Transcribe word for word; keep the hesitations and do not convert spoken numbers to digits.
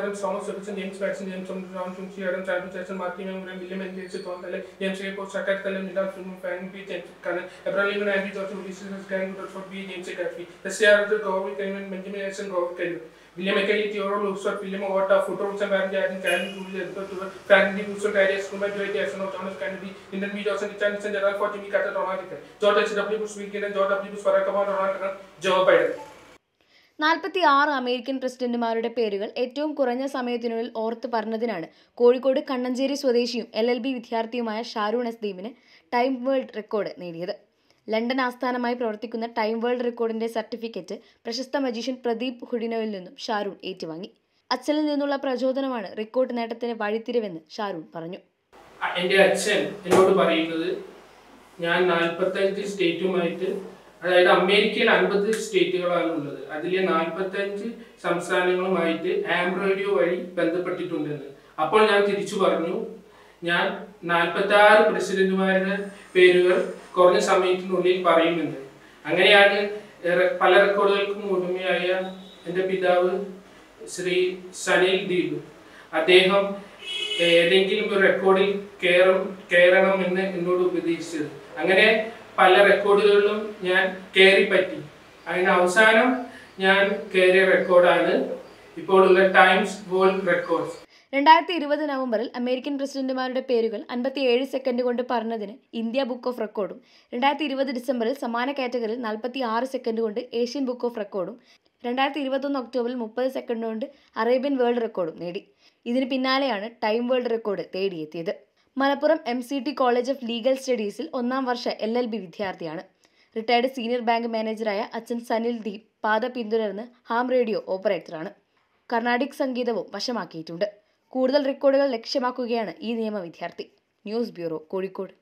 Adams, Thomas Jefferson, James Madison, James John Chauncey Adams, Alvin Churchill, Martin Abraham, William Henry Thomas, James A. Post, Sakat Kalam, Nidal Film, Frank B. James Cannon, Abraham Lincoln, Andrew Johnson, Ulysses Grant, Rutherford B. James Gatsby, S A. Arthur, Governor Kelvin, Benjamin Harrison, Governor Kelvin, William McKinley, Theodore Roosevelt, William Otta, Woodrow Wilson, Baron Garden, Karen Julius, Franklin D. Roosevelt, Darius Truman, Dwight Eisenhower, Thomas Kennedy, Lyndon B. Johnson, Richard Nixon, Gerald Ford, Jimmy Carter, Ronald Reagan, George H W. Bush, Bill Clinton, George W. Bush, Barack Obama, Ronald Reagan, Joe Biden. നാൽപ്പത്തി ആറ് American പ്രസിഡന്റുമാരുടെ പേരുകൾ ഏറ്റവും കുറഞ്ഞ സമയത്തിനുള്ളിൽ ഓർത്ത് പറഞ്ഞതിനാണ് കോഴിക്കോട് കണ്ണഞ്ചേരി സ്വദേശിയും L L B വിദ്യാർത്ഥിയുമായ ഷാരൂൺ എസ്ദീമിന് ടൈം വേൾഡ് റെക്കോർഡ് നേടിയത്. ലണ്ടൻ ആസ്ഥാനമായി പ്രവർത്തിക്കുന്ന ടൈം വേൾഡ് റെക്കോർഡിന്റെ സർട്ടിഫിക്കറ്റ് പ്രശസ്ത മജീഷ്യൻ പ്രദീപ് ഹുഡിനോയിൽ നിന്നും ഷാരൂൺ ഏറ്റുവാങ്ങി. അച്ഛനിൽ നിന്നുള്ള പ്രചോദനമാണ് റെക്കോർഡ് നേട്ടത്തിന് വഴിത്തിരിവെന്ന് ഷാരൂൺ പറഞ്ഞു. എൻ്റെ അച്ഛൻ എന്നോട് പറയുന്നത് ഞാൻ നാൽപ്പത്തഞ്ച് സ്റ്റേറ്റുമായിട്ട്, അതായത് അമേരിക്കയിൽ അൻപത് സ്റ്റേറ്റുകളാണ് ഉള്ളത്, അതിലെ നാൽപ്പത്തഞ്ച് സംസ്ഥാനങ്ങളുമായിട്ട് ആം റേഡിയോ വഴി ബന്ധപ്പെട്ടിട്ടുണ്ടെന്ന്. അപ്പോൾ ഞാൻ തിരിച്ചു പറഞ്ഞു, ഞാൻ നാൽപ്പത്തി ആറ് പ്രസിഡന്റുമാരുടെ പേരുകൾ കുറഞ്ഞ സമയത്തിനുള്ളിൽ പറയുമെന്ന്. അങ്ങനെയാണ് പല റെക്കോർഡുകൾക്കും ഉടമയായ എൻ്റെ പിതാവ് ശ്രീ സനിൽ ദീപ്, അദ്ദേഹം ഏതെങ്കിലും ഒരു റെക്കോർഡിൽ കയറും കയറണമെന്ന് എന്നോട് ഉപദേശിച്ചത്. അങ്ങനെ പല റെക്കോർഡുകളിലും ഞാൻ കയറിപ്പറ്റി. അതിന് അവസാനം ഞാൻ കയറിയ റെക്കോർഡാണ് ഇപ്പോഴുള്ള ടൈംസ് വേൾഡ് റെക്കോർഡ്സ്. രണ്ടായിരത്തി ഇരുപത് നവംബറിൽ അമേരിക്കൻ പ്രസിഡന്റുമാരുടെ പേരുകൾ അൻപത്തിയേഴ് സെക്കൻഡ് കൊണ്ട് പറഞ്ഞതിന് ഇന്ത്യ ബുക്ക് ഓഫ് റെക്കോർഡും, രണ്ടായിരത്തി ഇരുപത് ഡിസംബറിൽ സമാന കാറ്റഗറിയിൽ നാൽപ്പത്തി ആറ് സെക്കൻഡ് കൊണ്ട് ഏഷ്യൻ ബുക്ക് ഓഫ് റെക്കോർഡും, രണ്ടായിരത്തി ഇരുപത്തൊന്ന് ഒക്ടോബറിൽ മുപ്പത് സെക്കൻഡ് കൊണ്ട് അറേബ്യൻ വേൾഡ് റെക്കോർഡും നേടി. ഇതിന് പിന്നാലെയാണ് ടൈം വേൾഡ് റെക്കോർഡ് തേടിയെത്തിയത്. Malappuram M C T college of legal സ്റ്റഡീസിൽ ഒന്നാം വർഷ എൽ എൽ ബി വിദ്യാർത്ഥിയാണ്. റിട്ടയർഡ് സീനിയർ ബാങ്ക് മാനേജറായ അച്ഛൻ സനിൽ ദീപ് പാത പിന്തുടർന്ന് ഹാം റേഡിയോ ഓപ്പറേറ്ററാണ്. കർണാടിക് സംഗീതവും വശമാക്കിയിട്ടുണ്ട്. കൂടുതൽ റെക്കോർഡുകൾ ലക്ഷ്യമാക്കുകയാണ് ഈ നിയമ വിദ്യാർത്ഥി. News bureau, Kozhikode.